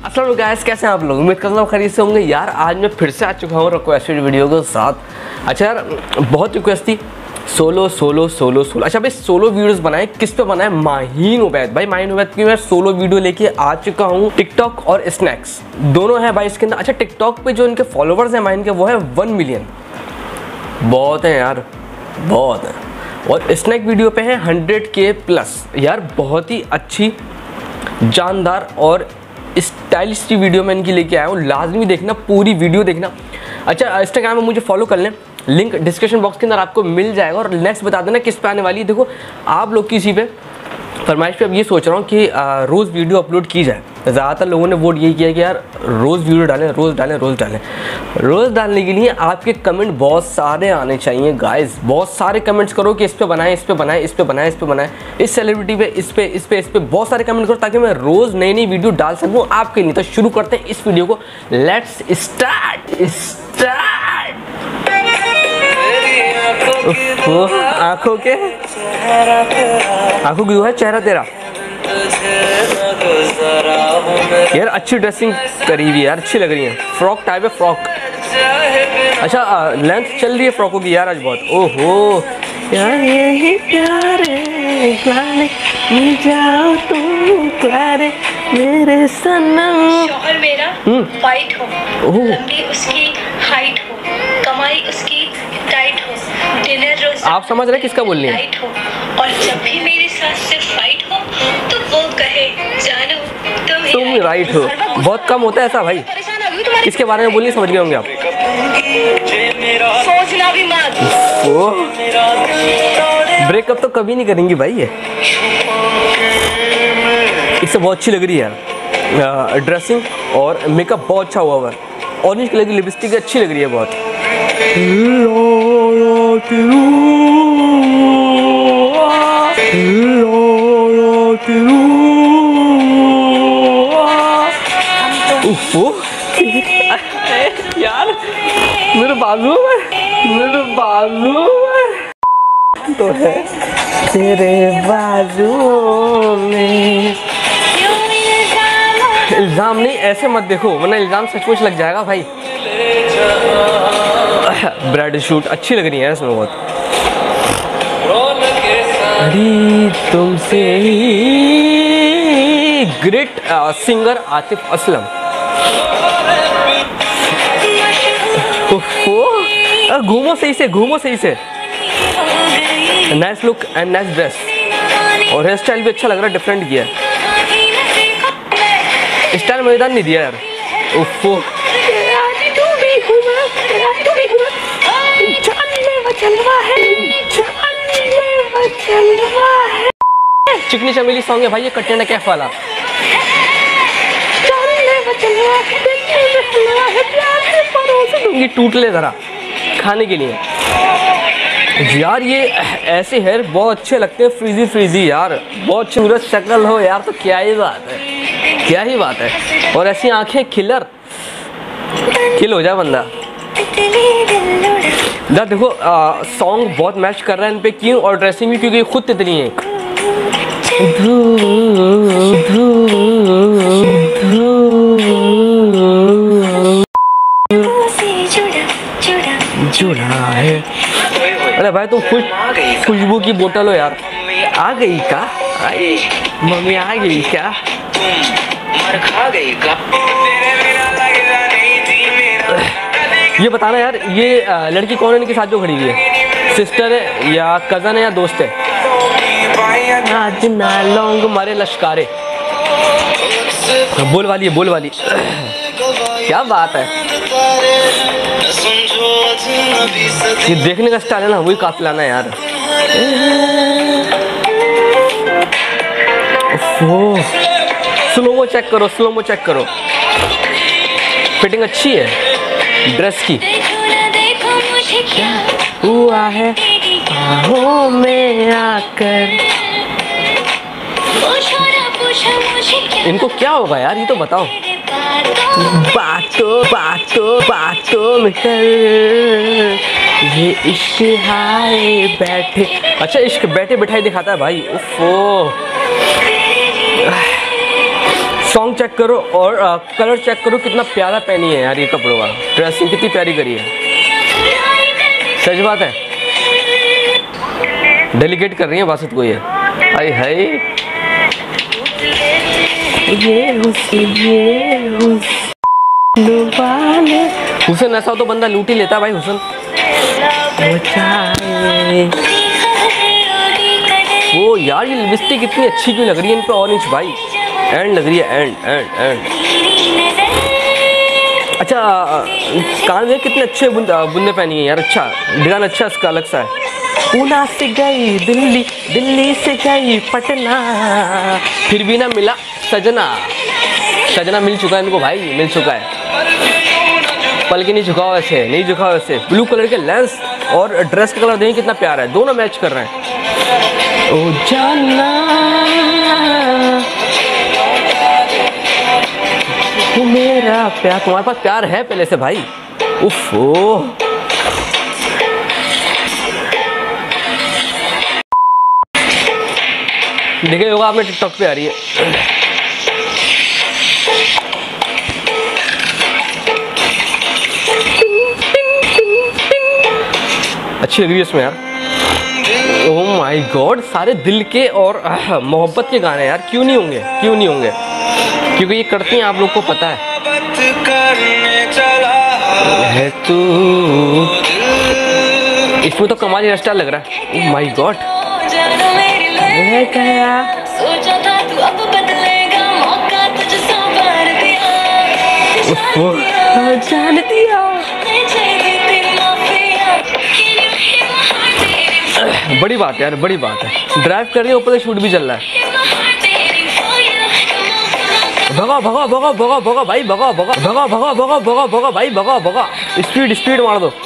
अस्सलाम वालेकुम गाइस, कैसे हैं आप लोग? उम्मीद करता हूँ खरीद से होंगे। यार आज मैं फिर से आ चुका हूँ रिक्वेस्टेड वीडियो के साथ। अच्छा यार, बहुत रिक्वेस्ट थी सोलो। अच्छा भाई, सोलो वीडियोस बनाए, किस पे बनाए? माहीन उबैद भाई, माहीन उबैद की मैं सोलो वीडियो लेके आ चुका हूँ। टिकटॉक और स्नैक्स दोनों है भाई इसके अंदर। अच्छा, टिकटॉक पे जो इनके फॉलोवर्स हैं माहीन के, वो है 1 मिलियन। बहुत है यार, बहुत है। और स्नैक वीडियो पे है 100K प्लस। यार बहुत ही अच्छी, जानदार और स्टाइलिश सी वीडियो मैं इनकी लेके आया हूँ। लाजमी देखना, पूरी वीडियो देखना। अच्छा, इंस्टाग्राम में मुझे फॉलो कर लें, लिंक डिस्क्रिप्शन बॉक्स के अंदर आपको मिल जाएगा। और नेक्स्ट बता देना किस पे आने वाली है। देखो, आप लोग किसी पे फरमाइश पे अब ये सोच रहा हूँ कि रोज़ वीडियो अपलोड की जाए। ज़्यादातर लोगों ने वोट यही किया कि यार रोज़ वीडियो डालें, रोज़ डालें, रोज़ डालें। रोज़ डालने के लिए आपके कमेंट बहुत सारे आने चाहिए गाइस। बहुत सारे कमेंट्स करो कि इस पे बनाएं, इस पे बनाएं, इस पे बनाएं, इस पे बनाएं, इस सेलिब्रिटी पे, इस पे बहुत सारे कमेंट करो ताकि मैं रोज़ नई नई वीडियो डाल सकूँ आपके लिए। तो शुरू करते हैं इस वीडियो को। Let's start. आंखों क्यों है चेहरा तेरा? यार अच्छी ड्रेसिंग करी हुई है यार, अच्छी लग रही है। फ्रॉक टाइप है, फ्रॉक। अच्छा, लेंथ चल रही है फ्रॉकों की यार आज बहुत। ओहो यार, यही प्यारे मिल जाओ तुम प्यारे मेरे सनम। शौहर मेरा वाइट हो, लंबी उसकी हाइट हो, कमाई उसकी टाइट हो, डिनर रोज आप समझ रहे किसका बोल रही है? हो, और जब भी मेरे साथ सिर्फ फाइट हो तो वो कहे जानू तुम राइट हो। बहुत कम होता है ऐसा भाई। इसके बारे में बोलिए, समझ गए होंगे आप। सोचना भी मत। ब्रेकअप तो कभी नहीं करेंगी भाई ये। इससे बहुत अच्छी लग रही है यार ड्रेसिंग, और मेकअप बहुत अच्छा हुआ है। ऑरेंज कलर की लिपस्टिक अच्छी लग रही है बहुत। यार मेरे बाजू तो है तेरे बाजू में। इल्जाम नहीं, ऐसे मत देखो वरना इल्जाम सचमुच लग जाएगा भाई। ब्राइडल शूट अच्छी लग रही है इसमें बहुत। तुमसे ही ग्रेट सिंगर आतिफ असलम। घूमो सही से। Nice look and nice dress, और हेयर स्टाइल भी अच्छा लग रहा है, डिफरेंट किया है। स्टाइल मैदान नहीं दिया यार। उफ़ो चिकनी चमेली सॉन्ग है भाई ये, कटरीना कैफ वाला। टूट ले जरा खाने के लिए। यार ये ऐसे हेयर बहुत अच्छे लगते हैं, फ्रीजी यार। बहुत खूबसूरत शक्ल हो यार, तो क्या ही बात है। और ऐसी आंखें किल हो जाए बंदा। यार देखो, सॉन्ग बहुत मैच कर रहा है इन पे, क्यों? और ड्रेसिंग भी, क्योंकि खुद तितली है। जुड़ा है। अरे भाई तुम खुशबू की बोतल हो यार। आ गई का? मम्मी आ गई क्या? ये बताना यार, ये लड़की कौन है इनके साथ जो खड़ी हुई है? सिस्टर है या कज़न है या दोस्त है? आज ना लौंग मारे लश्कारे। बोल वाली क्या बात है। ये देखने का स्टाइल है ना, वही काफी लाना है यार। स्लोमो चेक करो। फिटिंग अच्छी है ड्रेस की। क्या हुआ है बाहों में आकर? इनको क्या होगा यार, ये तो बताओ। बातों में कर ये इश्क हाय बैठे। अच्छा, इश्क बैठे बिठाई दिखाता है भाई। उफ़ो, सॉन्ग चेक करो और कलर चेक करो, कितना प्यारा पहनी है यार ये कपड़ों का, ड्रेसिंग कितनी प्यारी करी है, सच बात है। डेलीकेट कर रही है बासत को ये, हाय हाय। हुसैन ऐसा तो बंदा लूट ही लेता भाई हुसैन। वो यार ये लिपस्टिक इतनी अच्छी क्यों लग रही है इन पे, ऑरेंज भाई, एंड लग रही है, एंड एंड एंड। अच्छा कान में कितने अच्छे बुंदे पहनी है यार, अच्छा डिजाइन अच्छा इसका अलग सा है। पूना से गई दिल्ली, दिल्ली से गई पटना, फिर भी ना मिला सजना। सजना मिल चुका है इनको भाई, मिल चुका है। पल के नहीं झुकाओ वैसे, नहीं झुकाओ वैसे। ब्लू कलर के लेंस और ड्रेस का कलर देखिए कितना प्यारा है, दोनों मैच कर रहे हैं। ओ जाना मेरा प्यार, तुम्हारे पास प्यार है पहले से भाई। उफ देखे होगा आपने टिकटॉक पे आ रही है। अच्छी लग रही है इसमें यार। ओह माय गॉड, सारे दिल के और मोहब्बत के गाने यार, क्यों नहीं होंगे, क्यों नहीं होंगे, क्योंकि ये करती हैं आप लोग को पता है तू। इसमें तो कमाल हेयर स्टाइल लग रहा है। ओह माय गॉड, सोचा था तू अब बदलेगा, मौका तुझसे बार दिया, जान दिया। बड़ी बात है यार, बड़ी बात है। ड्राइव कर रही है, ऊपर से शूट भी चल रहा है। भगा भगा भगा भगा भगा भाई, भगा भगा भगा भगा भगा भगा भगा भाई, भगा भगा, स्पीड स्पीड मार दो।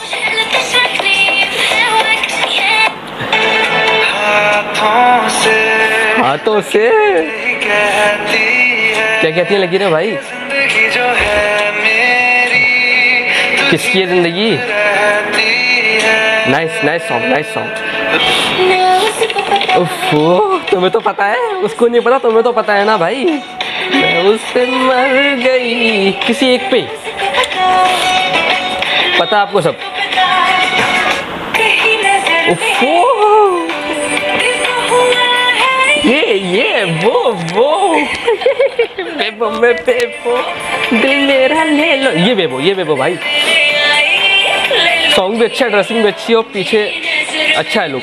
हाथों से क्या कहती है लगी ना भाई, किसकी है जिंदगी। Nice nice song, nice song. तुम्हें तो पता है, उसको नहीं पता, तुम्हें तो पता है ना भाई। मैं उससे मर गई, किसी एक पे पता आपको सब। ये वो बेबो में बेबो, दिल मेरा ले लो, ये बेबो भाई। सॉन्ग भी अच्छा, ड्रेसिंग भी अच्छी और पीछे अच्छा है लुक।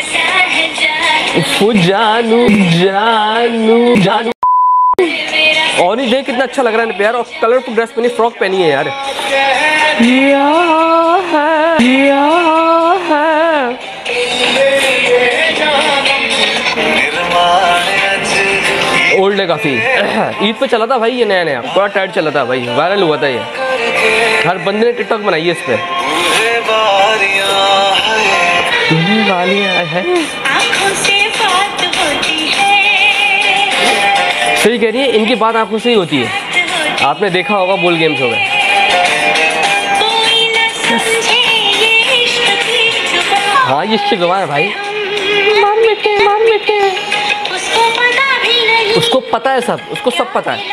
जानू जानू जानू, और नहीं देख कितना अच्छा लग रहा है यार, और कलरफुल ड्रेस पहनी, फ्रॉक पहनी है यार। ओल्ड है काफी। ईद पे चला था भाई ये, नया नया बड़ा टाइट चला था भाई, वायरल हुआ था ये, हर बंदे ने टिकटॉक बनाई है इस पे। सही कह रही है, इनकी बात आंखों से ही होती है। आपने देखा होगा बोल गेम्स हो गए। हाँ ये इश्क जुबान है भाई, उसको पता है सब, उसको सब पता है।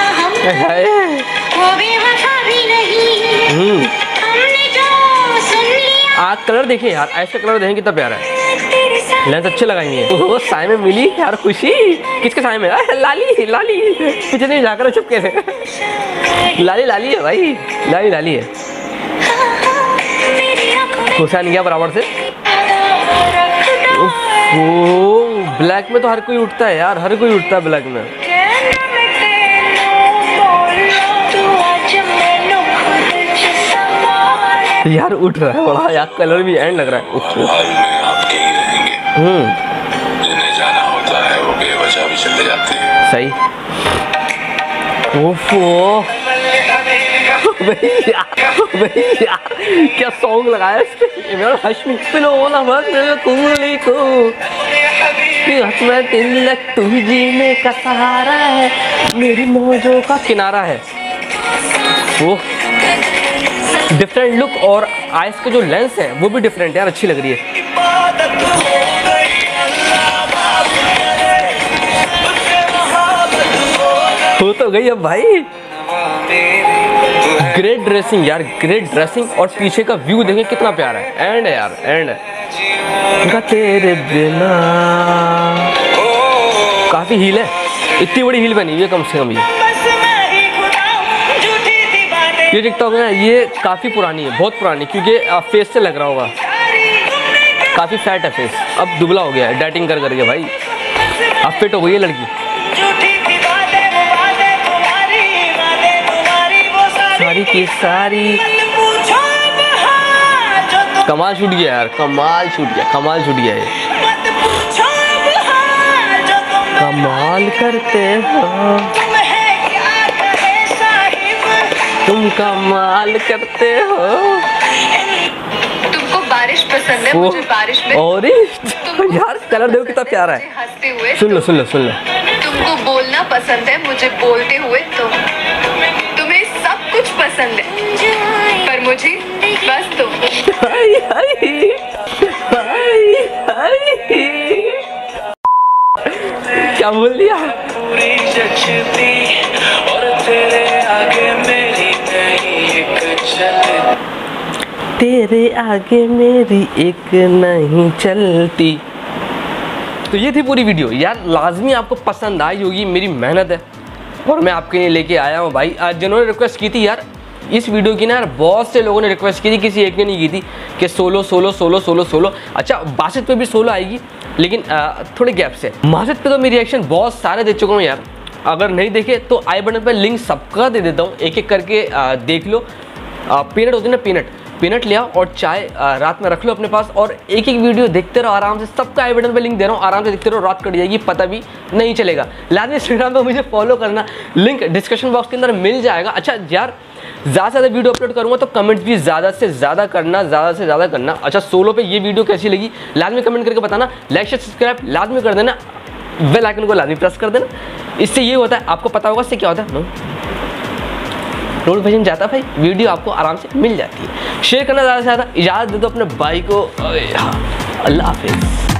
आज कलर देखिए यार, ऐसा कलर देखें कितना प्यारा है, लेंस अच्छे लगाएंगे। ओह साए में मिली यार खुशी, किसके साए में? लाली लाली, पीछे नहीं जाकर चुपके से। लाली लाली है भाई, लाली लाली है। हुसैन गया बराबर से। ओह ब्लैक में तो हर कोई उठता है यार, हर कोई उठता है ब्लैक में। यार उठ रहा है बड़ा यार, कलर भी एंड लग रहा है। जिन्हें जाना होता है वो बेवजह भी चले जाते हैं। सही। ओफो भैया क्या सॉन्ग लगाया इसके, मेरा हश्मी पिलो ना बस मेरे कुंगली को, हाथ में तिलक तू जीने का सहारा है, मेरी मौजों का किनारा है। वो डिफरेंट लुक और आइस का जो लेंस है वो भी डिफरेंट यार, अच्छी लग रही है। हो तो गई अब भाई। ग्रेट ड्रेसिंग यार, ग्रेट ड्रेसिंग, और पीछे का व्यू देखें कितना प्यारा है। एंड यार एंड तेरे बिना, काफी हील है, इतनी बड़ी हील बनी हुई है कम से कम। ये टिकटॉक है, ये काफी पुरानी है, बहुत पुरानी, क्योंकि फेस से लग रहा होगा, काफी फैट है फेस, अब दुबला हो गया है डाइटिंग कर करके भाई, अब फिट हो गई है लड़की। सारी की सारी कमाल छूट गया यार, कमाल छूट गया, कमाल छूट गया ये। कमाल करते हो तुम, कमाल करते हो। तुमको बारिश पसंद है, मुझे बारिश में। और यार कलर देखो कितना प्यारा है, हंसते हुए सुन लो सुन लो सुन लो। तुमको बोलना पसंद है, मुझे बोलते हुए तुम्हें सब कुछ पसंद है, पर मुझे बस तुम। हाय हाय हाय, क्या बोल दिया? तेरे आगे मेरी एक नहीं चलती। तो ये थी पूरी वीडियो यार, लाजमी आपको पसंद आई होगी, मेरी मेहनत है और मैं आपके लिए लेके आया हूँ भाई। आज जिन्होंने रिक्वेस्ट की थी यार इस वीडियो की ना यार, बहुत से लोगों ने रिक्वेस्ट की थी, किसी एक ने नहीं की थी कि solo solo solo solo solo. अच्छा बासित पे भी सोलो आएगी, लेकिन थोड़े गैप से। मासित पे तो मेरी रिएक्शन बहुत सारे दे चुका हूँ यार, अगर नहीं देखे तो आई बटन पर लिंक सबका दे देता हूँ, एक एक करके देख लो। पीनट होती है ना, पीनट ले आओ और चाय रात में रख लो अपने पास, और एक एक वीडियो देखते रहो आराम से। सबका आई बटन पे लिंक दे रहा हूँ, आराम से देखते रहो, रात कट जाएगी पता भी नहीं चलेगा। लाजमी इंस्टाग्राम पे मुझे फॉलो करना, लिंक डिस्क्रिप्शन बॉक्स के अंदर मिल जाएगा। अच्छा यार ज़्यादा से ज़्यादा वीडियो अपलोड करूँगा तो कमेंट्स भी ज़्यादा से ज़्यादा करना, ज़्यादा से ज़्यादा करना। अच्छा सोलो पे ये वीडियो कैसी लगी लाजमी कमेंट करके बताना, लाइक शेयर सब्सक्राइब लाजमी कर देना, बेल आइकन को लाजमी प्रेस कर देना। इससे ये होता है, आपको पता होगा इससे क्या होता है, नोटिफिकेशन जाता है भाई, वीडियो आपको आराम से मिल जाती है। शेयर करना ज़्यादा से ज़्यादा, इजाज़त दे दो अपने भाई को। अल्लाह हाफिज़।